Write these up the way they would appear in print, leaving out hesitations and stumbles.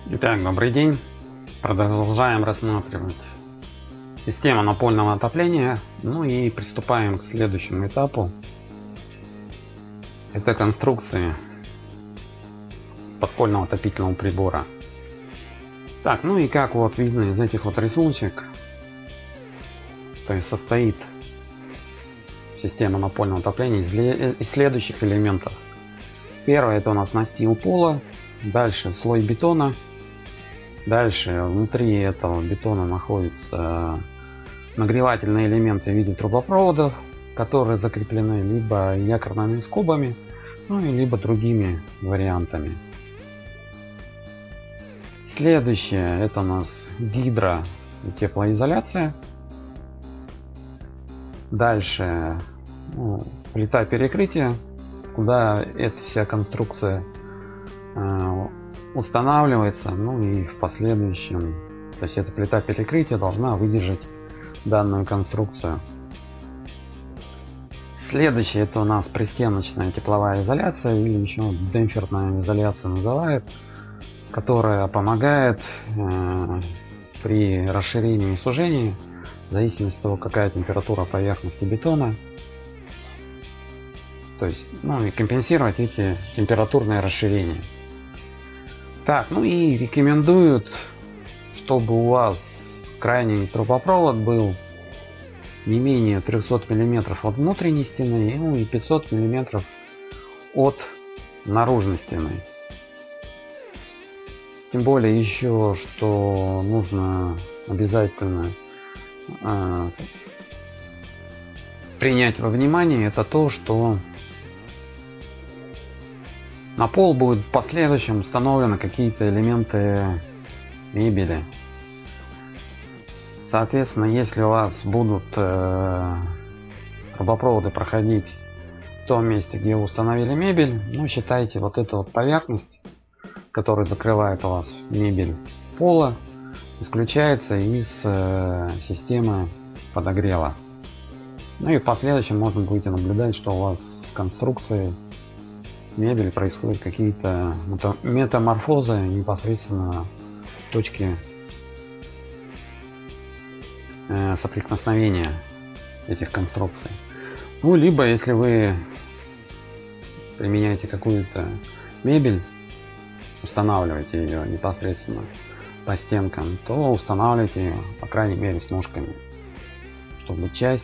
Итак, добрый день. Продолжаем рассматривать систему напольного отопления. Ну и приступаем к следующему этапу. Это конструкции подпольного отопительного прибора. Так, ну и как вот видно из этих вот рисуночек, то есть состоит система напольного отопления из следующих элементов. Первое — это у нас настил пола, дальше слой бетона. Дальше внутри этого бетона находятся нагревательные элементы в виде трубопроводов, которые закреплены либо якорными скобами, ну и либо другими вариантами. Следующее — это у нас гидро и теплоизоляция. Дальше плита перекрытия, куда эта вся конструкция устанавливается, ну и в последующем, то есть эта плита перекрытия должна выдержать данную конструкцию. Следующее — это у нас пристеночная тепловая изоляция, или еще демпферная изоляция называют, которая помогает при расширении и сужении, в зависимости от того, какая температура поверхности бетона, то есть и компенсировать эти температурные расширения. Так, ну и рекомендуют, чтобы у вас крайний трубопровод был не менее 300 мм от внутренней стены, ну и 500 мм от наружной стены. Тем более еще, что нужно обязательно принять во внимание, это то, что на пол будут в последующем установлены какие-то элементы мебели. Соответственно, если у вас будут трубопроводы проходить в том месте, где вы установили мебель, считайте, вот эта вот поверхность, которая закрывает у вас мебель пола, исключается из системы подогрева. Ну и в последующем можно будете наблюдать, что у вас с конструкцией мебели происходят какие-то метаморфозы непосредственно в точке соприкосновения этих конструкций. Ну либо если вы применяете какую-то мебель, устанавливаете ее непосредственно по стенкам, то устанавливайте ее по крайней мере с ножками, чтобы часть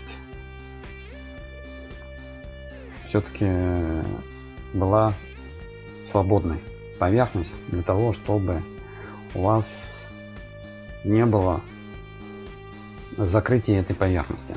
все-таки была свободной поверхность, для того чтобы у вас не было закрытия этой поверхности.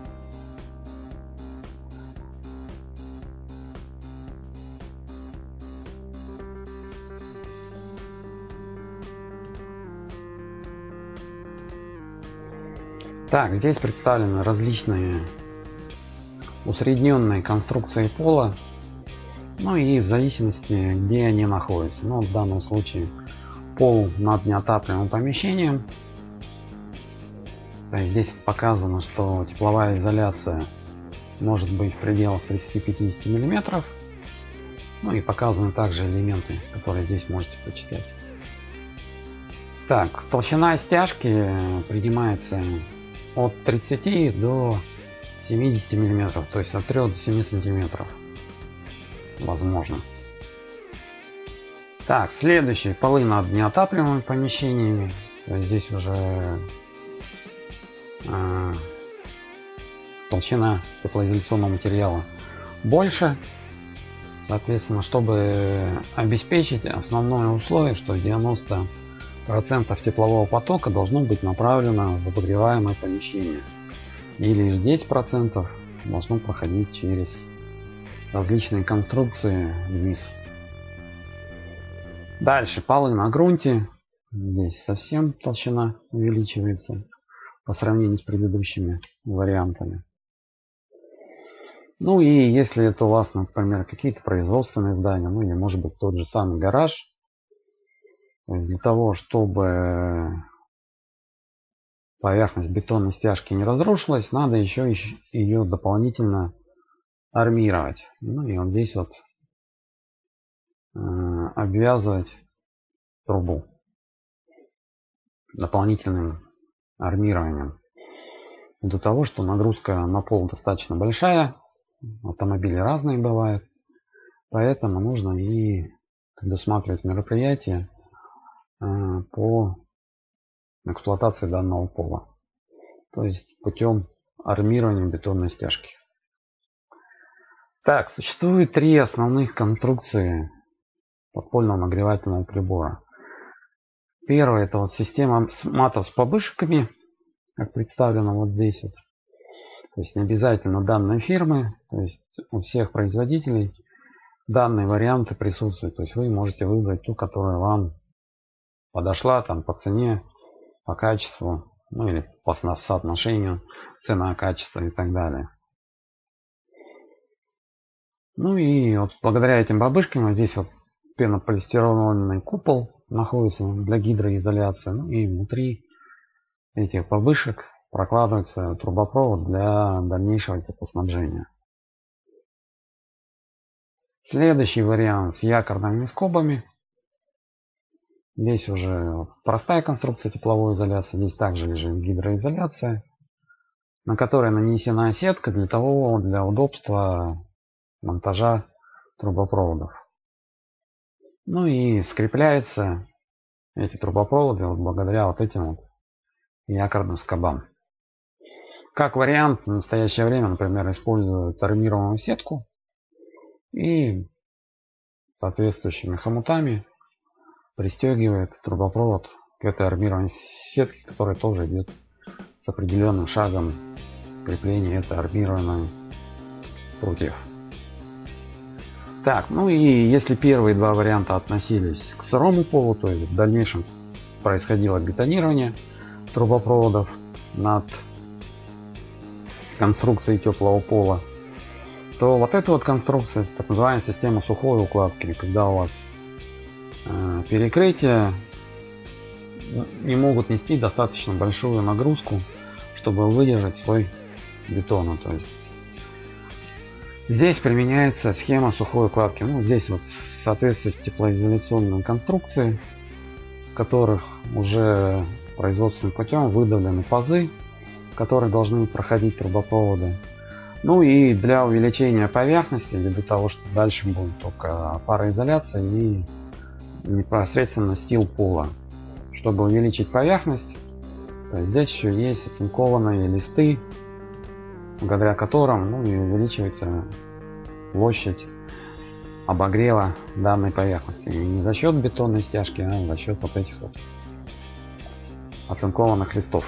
Так, здесь представлены различные усредненные конструкции пола, ну и в зависимости, где они находятся. Ну, в данном случае пол над неотапливаемым помещением. То есть здесь показано, что тепловая изоляция может быть в пределах 30-50 мм. Ну и показаны также элементы, которые здесь можете прочитать. Так, толщина стяжки принимается от 30 до 70 мм, то есть от 3 до 7 сантиметров. Возможно. Так, следующие полы над неотапливаемыми помещениями. То есть здесь уже толщина теплоизоляционного материала больше. Соответственно, чтобы обеспечить основное условие, что 90% теплового потока должно быть направлено в обогреваемое помещение, и лишь 10% должно проходить через различные конструкции вниз. Дальше полы на грунте. Здесь совсем толщина увеличивается по сравнению с предыдущими вариантами. Ну и если это у вас, например, какие-то производственные здания, ну или может быть тот же самый гараж, для того чтобы поверхность бетонной стяжки не разрушилась, надо еще ее дополнительно армировать. Ну и вот здесь вот обвязывать трубу. дополнительным армированием. До того, что нагрузка на пол достаточно большая, автомобили разные бывают, поэтому нужно и предусматривать мероприятия по эксплуатации данного пола, то есть путем армирования бетонной стяжки. Так, существует 3 основных конструкции подпольного нагревательного прибора. Первая — это вот система матов с побышками, как представлено вот здесь вот. То есть не обязательно данной фирмы, то есть у всех производителей данные варианты присутствуют. То есть вы можете выбрать ту, которая вам подошла там по цене, по качеству, ну или по соотношению цена-качество и так далее. Ну и вот благодаря этим бабышкам вот здесь вот пенополистироловый купол находится для гидроизоляции. Ну и внутри этих бабышек прокладывается трубопровод для дальнейшего теплоснабжения. Следующий вариант с якорными скобами. Здесь уже простая конструкция тепловой изоляции. Здесь также лежит гидроизоляция, на которой нанесена сетка для удобства монтажа трубопроводов. Ну и скрепляются эти трубопроводы вот благодаря вот этим вот якорным скобам. Как вариант, в настоящее время, например, используют армированную сетку и соответствующими хомутами пристегивает трубопровод к этой армированной сетке, которая тоже идет с определенным шагом крепления этой армированной прутьев. Так, ну и если первые 2 варианта относились к сырому полу, то есть в дальнейшем происходило бетонирование трубопроводов над конструкцией теплого пола, то вот эта вот конструкция, так называемая система сухой укладки, когда у вас перекрытия не могут нести достаточно большую нагрузку, чтобы выдержать слой бетона. То есть здесь применяется схема сухой укладки. Ну, здесь вот соответствуют теплоизоляционные конструкции, в которых уже производственным путем выдавлены пазы, которые должны проходить трубопроводы. Ну и для увеличения поверхности, или для того, что дальше будет только пароизоляция и непосредственно стил пола. Чтобы увеличить поверхность, здесь еще есть оцинкованные листы, благодаря которым и увеличивается площадь обогрева данной поверхности. И не за счет бетонной стяжки, а за счет вот этих вот оцинкованных листов.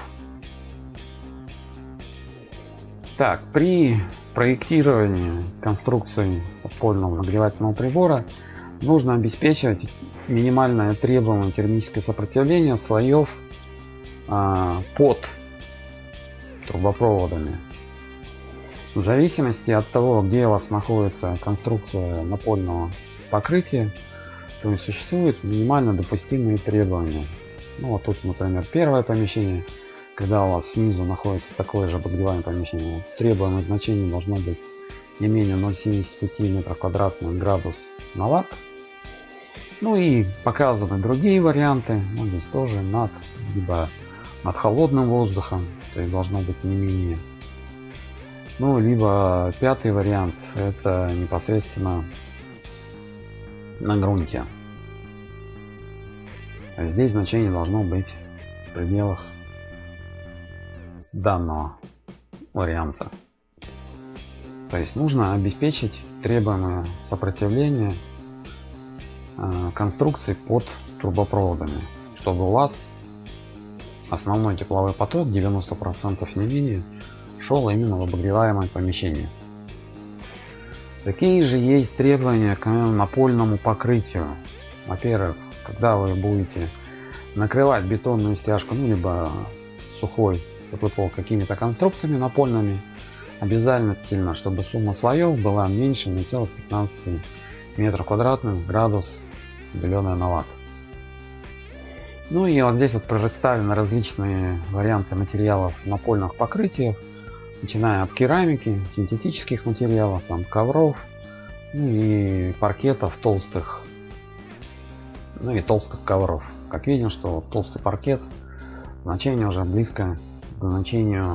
Так, при проектировании конструкции подпольного нагревательного прибора нужно обеспечивать минимальное требуемое термическое сопротивление слоев под трубопроводами. В зависимости от того, где у вас находится конструкция напольного покрытия, то есть существуют минимально допустимые требования. Ну вот тут, например, первое помещение, когда у вас снизу находится такое же обогреваемое помещение, требуемое значение должно быть не менее 0,75 метров квадратных градус на ватт. Ну и показаны другие варианты. Ну, здесь тоже либо над холодным воздухом, то есть должно быть не менее. Ну, либо 5-й вариант, это непосредственно на грунте. Здесь значение должно быть в пределах данного варианта. То есть нужно обеспечить требуемое сопротивление конструкции под трубопроводами, чтобы у вас основной тепловой поток 90% не менее шел именно в обогреваемое помещение. Какие же есть требования к напольному покрытию? Во-первых, когда вы будете накрывать бетонную стяжку, либо сухой теплый пол какими-то конструкциями напольными, обязательно, чтобы сумма слоев была меньше 0,15 метров квадратных градус, деленное на ватт. Ну и вот здесь вот представлены различные варианты материалов напольных покрытий, начиная от керамики, синтетических материалов, там, ковров, и паркетов толстых, и толстых ковров. Как видим, что толстый паркет значение уже близко к значению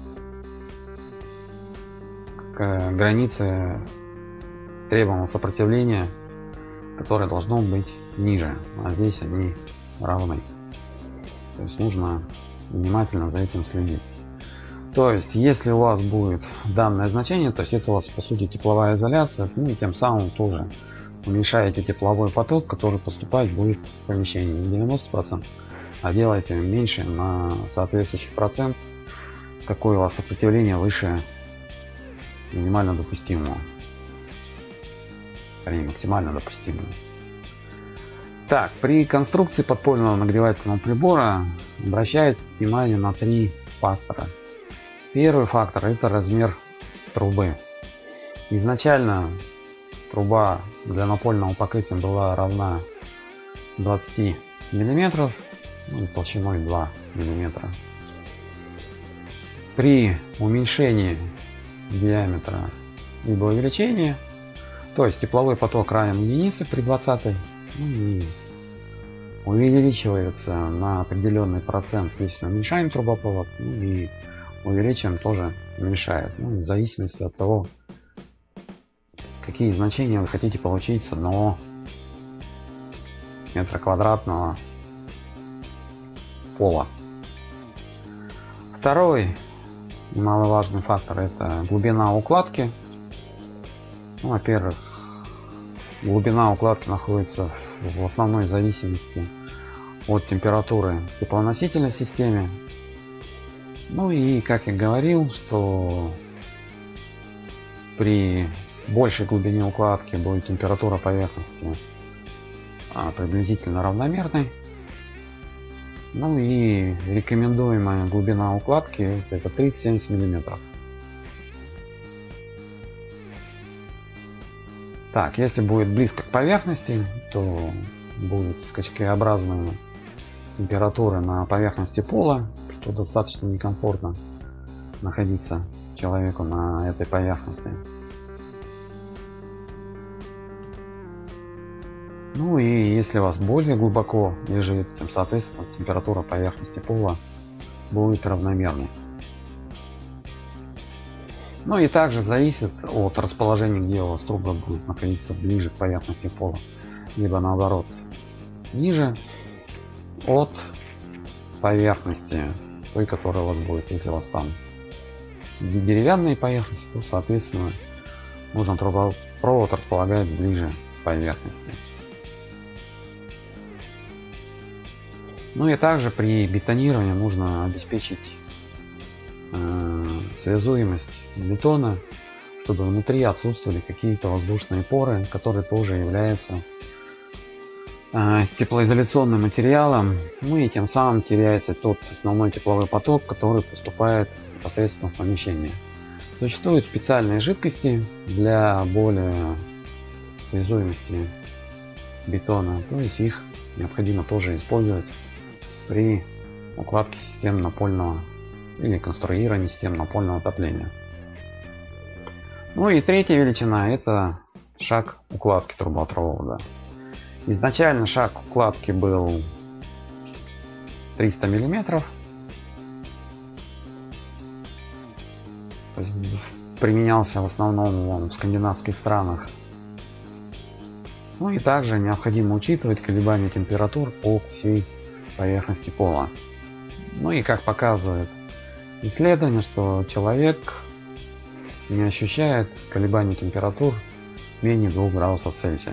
к границе требуемого сопротивления, которое должно быть ниже, а здесь они равны. То есть нужно внимательно за этим следить. То есть если у вас будет данное значение, то есть это у вас по сути тепловая изоляция, ну и тем самым тоже уменьшаете тепловой поток, который поступать будет в помещении не 90%, а делаете меньше на соответствующий процент, какое у вас сопротивление выше минимально допустимого, максимально допустимого. Так, при конструкции подпольного нагревательного прибора обращает внимание на 3 фактора. Первый фактор — это размер трубы. Изначально труба для напольного покрытия была равна 20 мм, ну, толщиной 2 мм. При уменьшении диаметра либо увеличении, то есть тепловой поток равен единице при 20, ну, и увеличивается на определенный процент, если уменьшаем трубопровод, ну, и увеличиваем тоже уменьшает, ну, в зависимости от того, какие значения вы хотите получить с 1 метра квадратного пола. Второй немаловажный фактор — это глубина укладки. Ну, во-первых, глубина укладки находится в основной зависимости от температуры теплоносителя в системе. Ну и, как я говорил, что при большей глубине укладки будет температура поверхности приблизительно равномерной. Ну и рекомендуемая глубина укладки — это 30-70 мм. Так, если будет близко к поверхности, то будут скачкообразные температуры на поверхности пола, что достаточно некомфортно находиться человеку на этой поверхности. Ну и если у вас более глубоко лежит, тем соответственно температура поверхности пола будет равномерной. Ну и также зависит от расположения, где у вас труба будет находиться ближе к поверхности пола, либо наоборот ниже от поверхности той, которая у вас будет. Если у вас там деревянные поверхности, то соответственно нужно трубопровод располагать ближе к поверхности. Ну и также при бетонировании нужно обеспечить связуемость бетона, чтобы внутри отсутствовали какие-то воздушные поры, которые тоже являются теплоизоляционным материалом. Ну и тем самым теряется тот основной тепловой поток, который поступает непосредственно в помещение. Существуют специальные жидкости для более связуемости бетона, то есть их необходимо тоже использовать при укладке систем напольного или конструировании систем напольного отопления. Ну и третья величина — это шаг укладки трубопровода. Изначально шаг укладки был 300 мм. То есть применялся в основном он в скандинавских странах. Ну и также необходимо учитывать колебания температур по всей поверхности пола. Ну и как показывает исследование, что человек не ощущает колебаний температур менее 2 градусов Цельсия.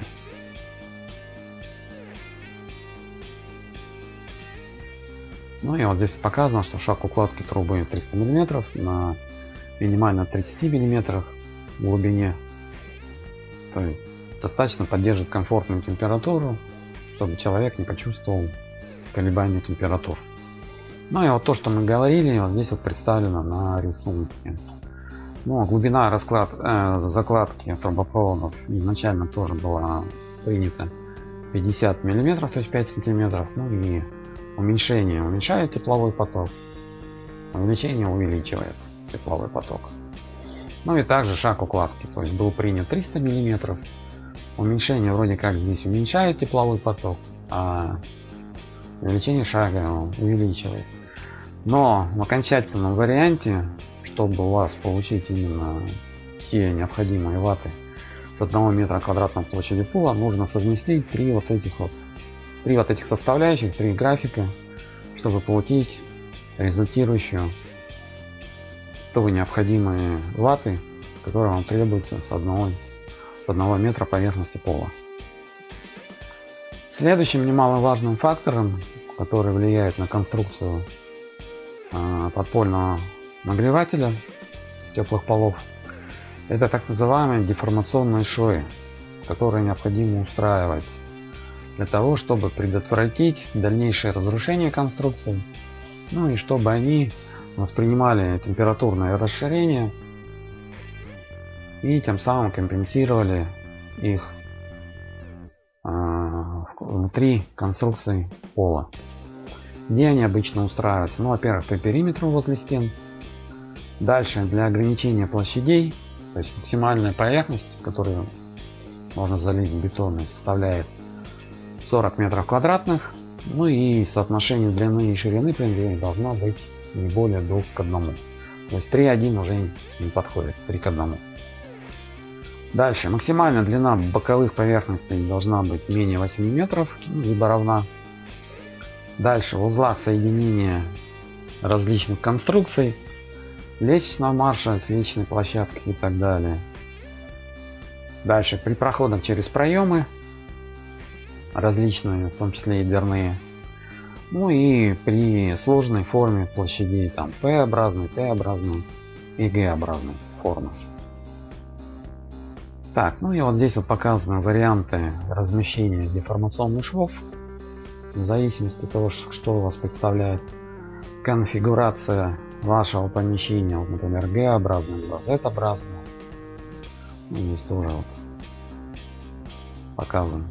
Ну и вот здесь показано, что шаг укладки трубы 300 мм на минимально 30 мм глубине. То есть достаточно поддерживает комфортную температуру, чтобы человек не почувствовал колебания температур. Ну и вот то, что мы говорили, вот здесь вот представлено на рисунке. Ну, глубина закладки трубопроводов изначально тоже была принята 50 мм, то есть 5 сантиметров. Ну и уменьшение уменьшает тепловой поток, увеличение увеличивает тепловой поток. Ну и также шаг укладки, то есть был принят 300 мм, уменьшение вроде как здесь уменьшает тепловой поток, а увеличение шага увеличивает. Но в окончательном варианте, чтобы у вас получить именно все необходимые ваты с 1 метра квадратной площади пола, нужно совместить три вот этих составляющих, три графика, чтобы получить результирующую ту необходимые ваты, которые вам требуются с 1 метра поверхности пола. Следующим немаловажным фактором, который влияет на конструкцию подпольного нагревателя теплых полов, это так называемые деформационные швы, которые необходимо устраивать для того, чтобы предотвратить дальнейшее разрушение конструкции, ну и чтобы они воспринимали температурное расширение и тем самым компенсировали их внутри конструкции пола. Где они обычно устраиваются? Ну, во-первых, по периметру возле стен. Дальше для ограничения площадей, то есть максимальная поверхность, которую можно залить бетонной, составляет 40 метров квадратных. Ну и соотношение длины и ширины при должно быть не более 2 к 1. То есть 3:1 уже не подходит, 3 к 1. Дальше максимальная длина боковых поверхностей должна быть менее 8 метров, либо равна. Дальше в узлах соединения различных конструкций, лестничного марша, с лестничной площадки и так далее. Дальше при проходах через проемы различные, в том числе и дверные. Ну и при сложной форме площадей, там П-образной, Т-образной и Г-образной формы. Так, ну и вот здесь вот показаны варианты размещения деформационных швов. В зависимости от того, что у вас представляет конфигурация вашего помещения, вот, например, Г-образная, либо Z-образная. Ну, здесь тоже вот показан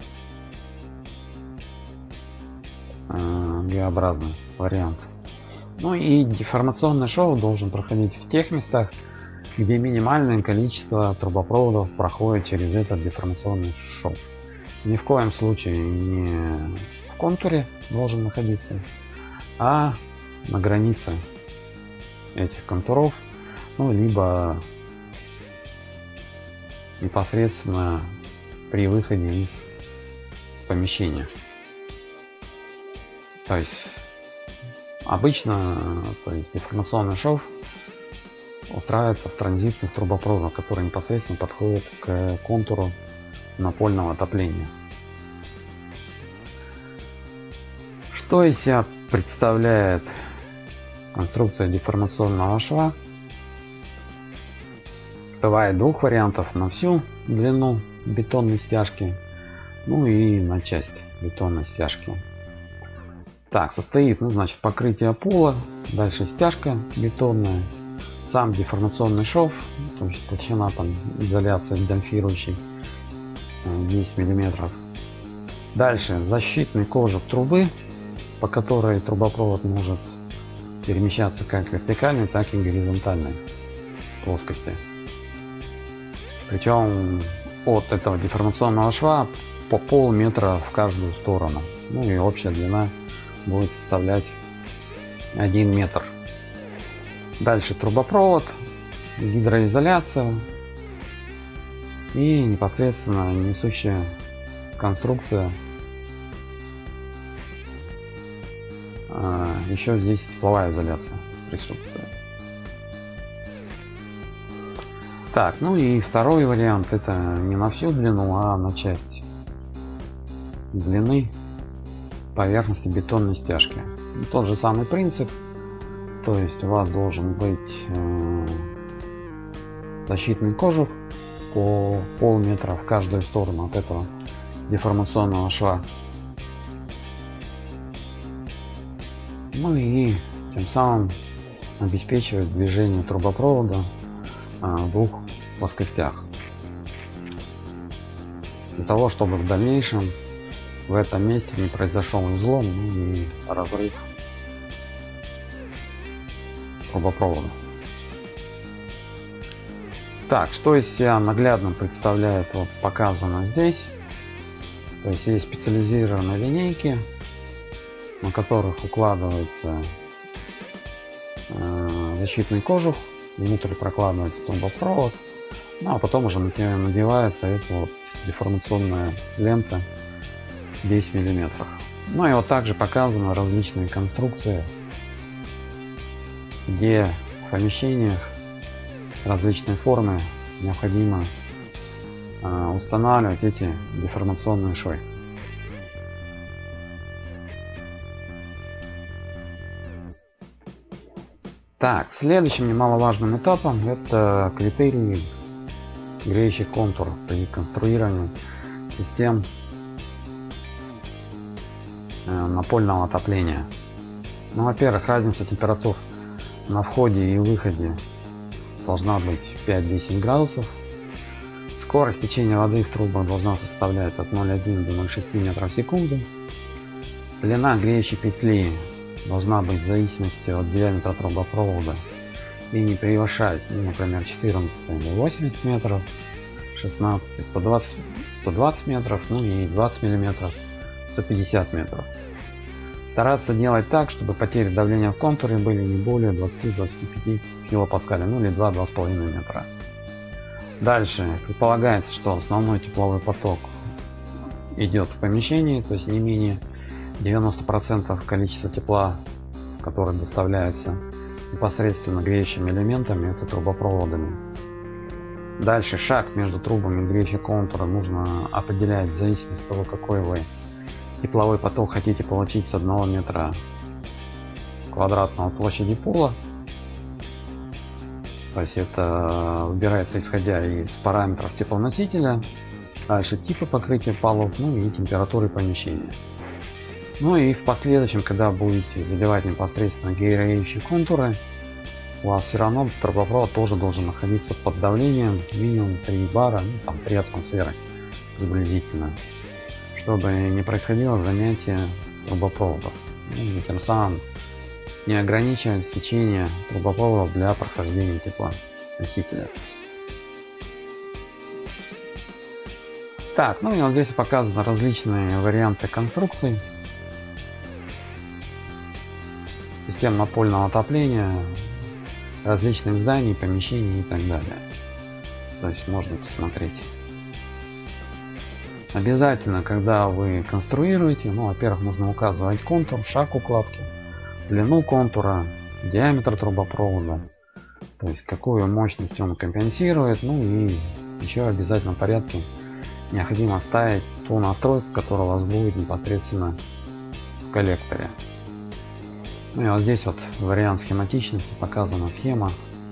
Г-образный вариант. Ну и деформационный шов должен проходить в тех местах, где минимальное количество трубопроводов проходит через этот деформационный шов. Ни в коем случае не в контуре должен находиться, а на границе этих контуров, ну либо непосредственно при выходе из помещения. То есть обычно деформационный шов устраивается в транзитных трубопроводах, которые непосредственно подходят к контуру напольного отопления. Что из себя представляет конструкция деформационного шва? Бывает двух вариантов: на всю длину бетонной стяжки, ну и на часть бетонной стяжки. Так, состоит, ну, значит, покрытие пола, дальше стяжка бетонная, сам деформационный шов, то есть толщина там изоляции демпфирующей 10 мм. Дальше защитный кожух трубы, по которой трубопровод может перемещаться как в вертикальной, так и горизонтальной плоскости. Причем от этого деформационного шва по полметра в каждую сторону. Ну и общая длина будет составлять 1 метр. Дальше трубопровод, гидроизоляция и непосредственно несущая конструкция. Еще здесь тепловая изоляция присутствует. Так, ну и второй вариант — это не на всю длину, а на часть длины поверхности бетонной стяжки. Тот же самый принцип, то есть у вас должен быть защитный кожух по полметра в каждую сторону от этого деформационного шва. Ну и тем самым обеспечивать движение трубопровода в двух плоскостях, для того чтобы в дальнейшем в этом месте не произошел излом, ну и разрыв трубопровода. Так, что из себя наглядно представляет вот показано здесь. То есть есть специализированные линейки, на которых укладывается защитный кожух, внутрь прокладывается трубопровод, ну а потом уже надевается эта вот деформационная лента 10 миллиметров. Ну и вот также показаны различные конструкции, где в помещениях различной формы необходимо устанавливать эти деформационные швы. Так, следующим немаловажным этапом это критерии греющих контуров при конструировании систем напольного отопления. Ну, во-первых, разница температур на входе и выходе должна быть 5-10 градусов. Скорость течения воды в трубах должна составлять от 0,1 до 0,6 метров в секунду. Длина греющей петли должна быть в зависимости от диаметра трубопровода и не превышать, ну, например, 14 или 80 метров, 16 120 метров, ну и 20 миллиметров 150 метров. Стараться делать так, чтобы потери давления в контуре были не более 20-25 килопаскалей, ну или 2-2,5 метра. Дальше предполагается, что основной тепловой поток идет в помещении, то есть не менее 90% количества тепла, которое доставляется непосредственно греющими элементами, это трубопроводами. Дальше шаг между трубами греющего контура нужно определять в зависимости от того, какой вы тепловой поток хотите получить с 1 метра квадратного площади пола. То есть это выбирается исходя из параметров теплоносителя, дальше типа покрытия полов, ну и температуры помещения. Ну и в последующем, когда будете заливать непосредственно греющие контуры, у вас все равно трубопровод тоже должен находиться под давлением минимум 3 бара, ну, там 3 атмосферы приблизительно, чтобы не происходило замятие трубопроводов, ну, и тем самым не ограничивать сечение трубопроводов для прохождения тепла носителя. Так, ну и вот здесь показаны различные варианты конструкций систем напольного отопления, различных зданий, помещений и так далее. То есть можно посмотреть. Обязательно, когда вы конструируете, ну, во-первых, нужно указывать контур, шаг укладки, длину контура, диаметр трубопровода, то есть какую мощность он компенсирует, ну и еще в обязательном порядке необходимо ставить ту настройку, которая у вас будет непосредственно в коллекторе. Ну и вот здесь вот вариант схематичности, показана схема.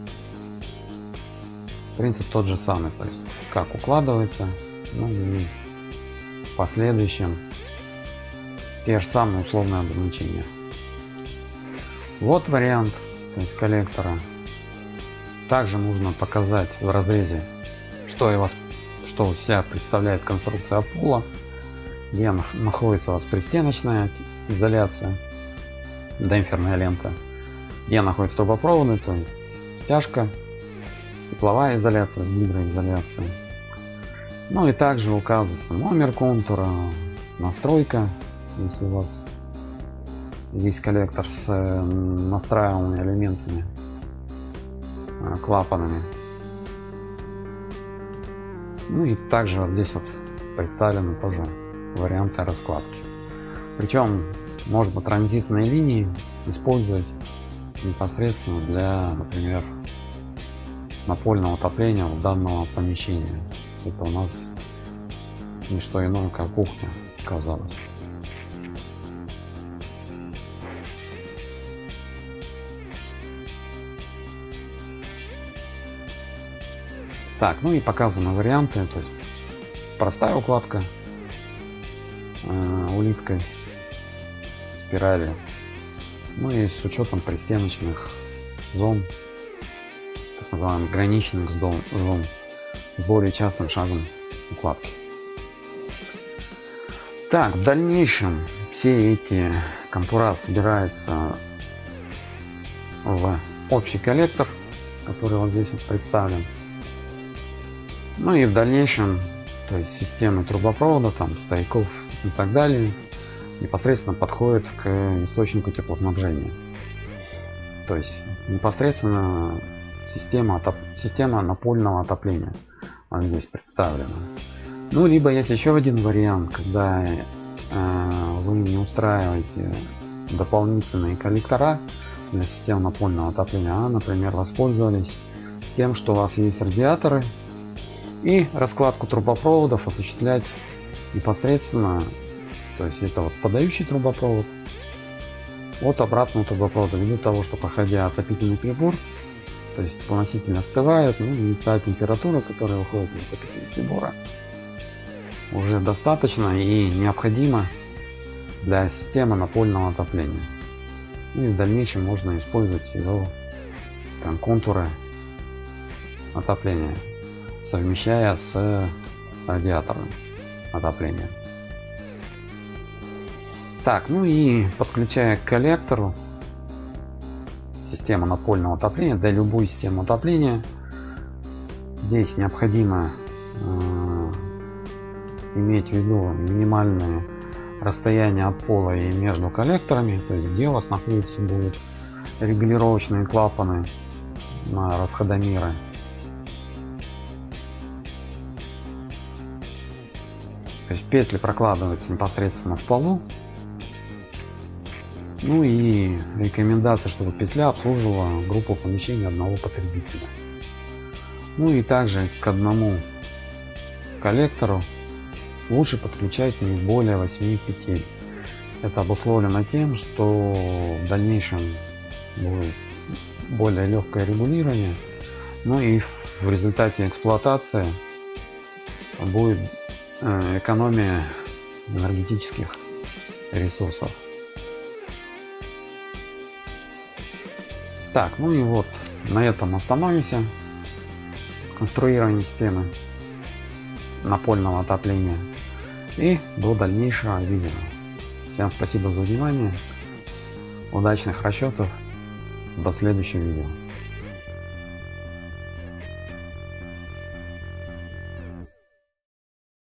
Принцип тот же самый, то есть как укладывается, ну и в последующем те же самые условные обозначения. Вот вариант, то есть коллектора. Также нужно показать в разрезе, что из себя представляет конструкция пола, где находится у вас пристеночная изоляция, демпферная лента, где находится трубопроводы, то есть стяжка, тепловая изоляция с гидроизоляцией. Ну и также указывается номер контура, настройка, если у вас есть коллектор с настраиваемыми элементами, клапанами. Ну и также вот здесь вот представлены тоже варианты раскладки. Причем можно транзитные линии использовать непосредственно для, например, напольного отопления данного помещения. Это у нас не что иное, как кухня оказалась. Так, ну и показаны варианты, то есть простая укладка улиткой, спирали, ну и с учетом пристеночных зон, так называемых граничных зон, с более частым шагом укладки. Так, в дальнейшем все эти контура собираются в общий коллектор, который вот здесь вот представлен. Ну и в дальнейшем, то есть системы трубопровода, там стояков и так далее, непосредственно подходит к источнику теплоснабжения. то есть непосредственно система напольного отопления. Вот здесь представлена. Ну, либо есть еще один вариант, когда вы не устраиваете дополнительные коллектора для системы напольного отопления, а, например, воспользовались тем, что у вас есть радиаторы, и раскладку трубопроводов осуществлять непосредственно, то есть это вот подающий трубопровод от обратного трубопровода, ввиду того, что, проходя отопительный прибор, то есть теплоноситель остывает, ну и та температура, которая выходит из отопительного прибора, уже достаточно и необходимо для системы напольного отопления. Ну и в дальнейшем можно использовать его там контуры отопления, совмещая с радиатором отопления. Так, ну и подключая к коллектору систему напольного отопления, для любой системы отопления здесь необходимо иметь в виду минимальные расстояния от пола и между коллекторами, то есть где у вас находятся будут регулировочные клапаны на расходомеры. То есть петли прокладываются непосредственно в полу. Ну и рекомендация, чтобы петля обслуживала группу помещений одного потребителя. Ну и также к одному коллектору лучше подключать не более 8 петель. Это обусловлено тем, что в дальнейшем будет более легкое регулирование, ну и в результате эксплуатации будет экономия энергетических ресурсов. Так, ну и вот на этом остановимся. Конструирование системы напольного отопления. И до дальнейшего видео. Всем спасибо за внимание. Удачных расчетов. До следующего видео.